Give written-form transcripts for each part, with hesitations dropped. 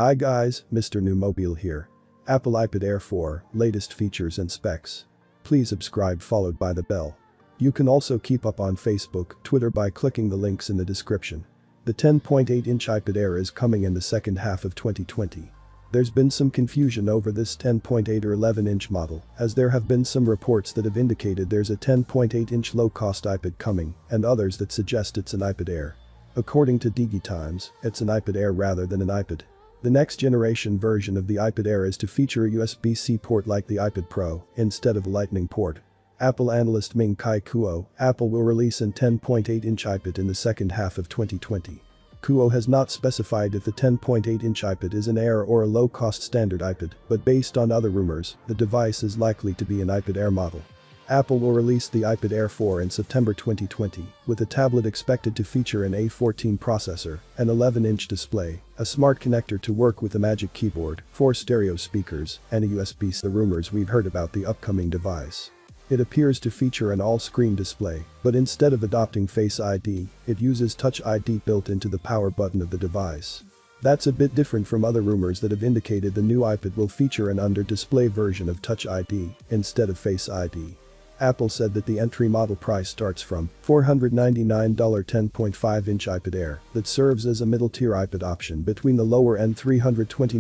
Hi guys, Mr. New Mobile here. Apple iPad Air 4, latest features and specs. Please subscribe followed by the bell. You can also keep up on Facebook, Twitter by clicking the links in the description. The 10.8-inch iPad Air is coming in the second half of 2020. There's been some confusion over this 10.8 or 11-inch model, as there have been some reports that have indicated there's a 10.8-inch low-cost iPad coming, and others that suggest it's an iPad Air. According to DigiTimes, it's an iPad Air rather than an iPad. The next generation version of the iPad Air is to feature a USB-C port like the iPad Pro, instead of a Lightning port. Apple analyst Ming-Chi Kuo, Apple will release an 10.8-inch iPad in the second half of 2020. Kuo has not specified if the 10.8-inch iPad is an Air or a low-cost standard iPad, but based on other rumors, the device is likely to be an iPad Air model. Apple will release the iPad Air 4 in September 2020, with the tablet expected to feature an A14 processor, an 11-inch display, a smart connector to work with the Magic Keyboard, 4 stereo speakers, and a USB-C. The rumors we've heard about the upcoming device. It appears to feature an all-screen display, but instead of adopting Face ID, it uses Touch ID built into the power button of the device. That's a bit different from other rumors that have indicated the new iPad will feature an under-display version of Touch ID instead of Face ID. Apple said that the entry model price starts from $499 10.5-inch iPad Air that serves as a middle-tier iPad option between the lower-end $329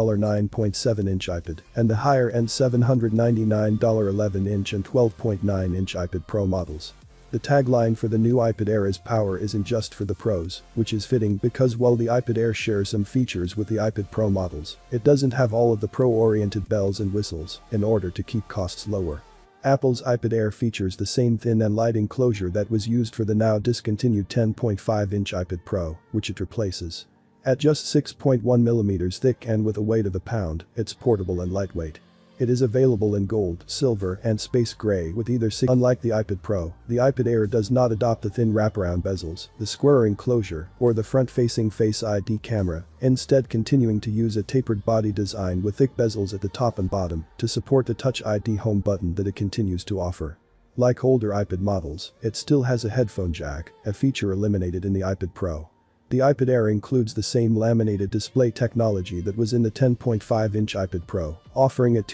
9.7-inch iPad and the higher-end $799 11-inch and 12.9-inch iPad Pro models. The tagline for the new iPad Air is "Power isn't just for the pros," which is fitting because while the iPad Air shares some features with the iPad Pro models, it doesn't have all of the pro-oriented bells and whistles in order to keep costs lower. Apple's iPad Air features the same thin and light enclosure that was used for the now discontinued 10.5-inch iPad Pro, which it replaces. At just 6.1mm thick and with a weight of a pound, it's portable and lightweight. It is available in gold, silver, and space gray with either. Unlike the iPad Pro, the iPad Air does not adopt the thin wraparound bezels, the square enclosure, or the front-facing Face ID camera, instead continuing to use a tapered body design with thick bezels at the top and bottom to support the Touch ID home button that it continues to offer. Like older iPad models, it still has a headphone jack, a feature eliminated in the iPad Pro. The iPad Air includes the same laminated display technology that was in the 10.5-inch iPad Pro, offering a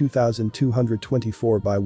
2224 by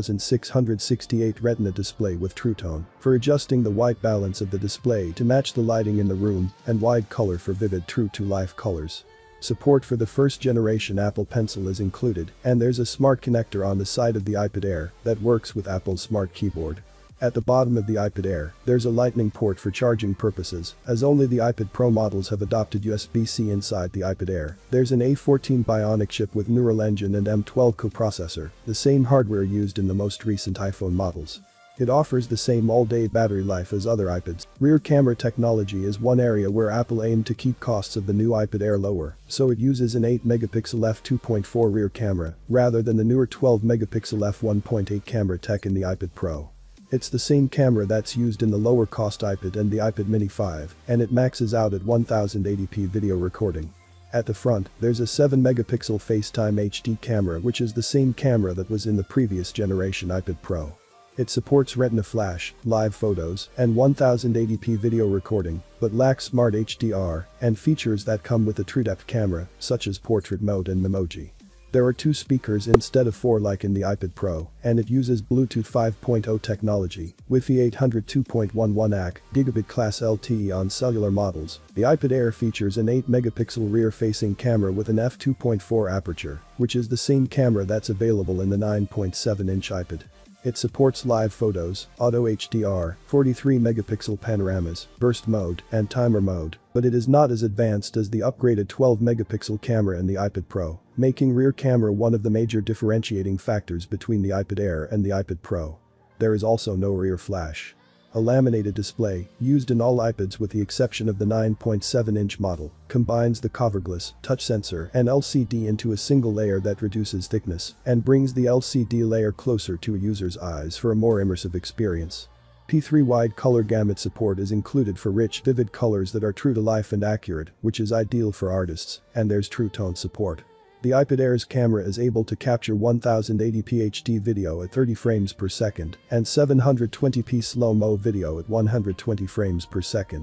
1668 Retina display with True Tone for adjusting the white balance of the display to match the lighting in the room and wide color for vivid true-to-life colors. Support for the first-generation Apple Pencil is included, and there's a smart connector on the side of the iPad Air that works with Apple's Smart Keyboard. At the bottom of the iPad Air, there's a Lightning port for charging purposes, as only the iPad Pro models have adopted USB-C inside the iPad Air. There's an A14 Bionic chip with Neural Engine and M12 coprocessor, the same hardware used in the most recent iPhone models. It offers the same all-day battery life as other iPads. Rear camera technology is one area where Apple aimed to keep costs of the new iPad Air lower, so it uses an 8-megapixel f2.4 rear camera, rather than the newer 12-megapixel f1.8 camera tech in the iPad Pro. It's the same camera that's used in the lower-cost iPad and the iPad Mini 5, and it maxes out at 1080p video recording. At the front, there's a 7-megapixel FaceTime HD camera, which is the same camera that was in the previous generation iPad Pro. It supports Retina Flash, live photos, and 1080p video recording, but lacks Smart HDR and features that come with a TrueDepth camera, such as portrait mode and Memoji. There are 2 speakers instead of 4 like in the iPad Pro, and it uses Bluetooth 5.0 technology, Wi-Fi 800 2.11 AC, gigabit class LTE on cellular models. The iPad Air features an 8-megapixel rear-facing camera with an f2.4 aperture, which is the same camera that's available in the 9.7-inch iPad. It supports live photos, auto HDR, 43-megapixel panoramas, burst mode, and timer mode, but it is not as advanced as the upgraded 12-megapixel camera in the iPad Pro, making rear camera one of the major differentiating factors between the iPad Air and the iPad Pro. There is also no rear flash. A laminated display, used in all iPads with the exception of the 9.7-inch model, combines the coverglass, touch sensor, and LCD into a single layer that reduces thickness and brings the LCD layer closer to a user's eyes for a more immersive experience. P3 wide color gamut support is included for rich, vivid colors that are true to life and accurate, which is ideal for artists, and there's True Tone support. The iPad Air's camera is able to capture 1080p HD video at 30 frames per second and 720p slow-mo video at 120 frames per second.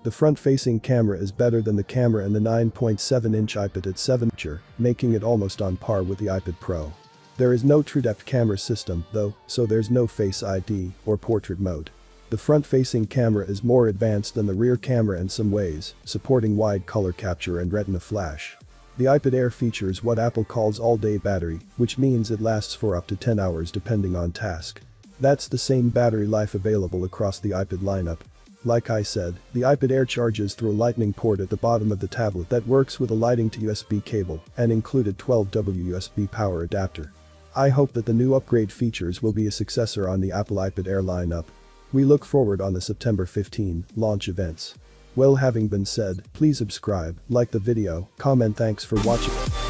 The front-facing camera is better than the camera in the 9.7-inch iPad at 7-inch, making it almost on par with the iPad Pro. There is no true-depth camera system, though, so there's no Face ID or portrait mode. The front-facing camera is more advanced than the rear camera in some ways, supporting wide color capture and retina flash. The iPad Air features what Apple calls all-day battery, which means it lasts for up to 10 hours depending on task. That's the same battery life available across the iPad lineup. Like I said, the iPad Air charges through a lightning port at the bottom of the tablet that works with a Lighting to USB cable and included 12W USB power adapter. I hope that the new upgrade features will be a successor on the Apple iPad Air lineup. We look forward on the September 15 launch events. Well, having been said, please subscribe, like the video, comment. Thanks for watching.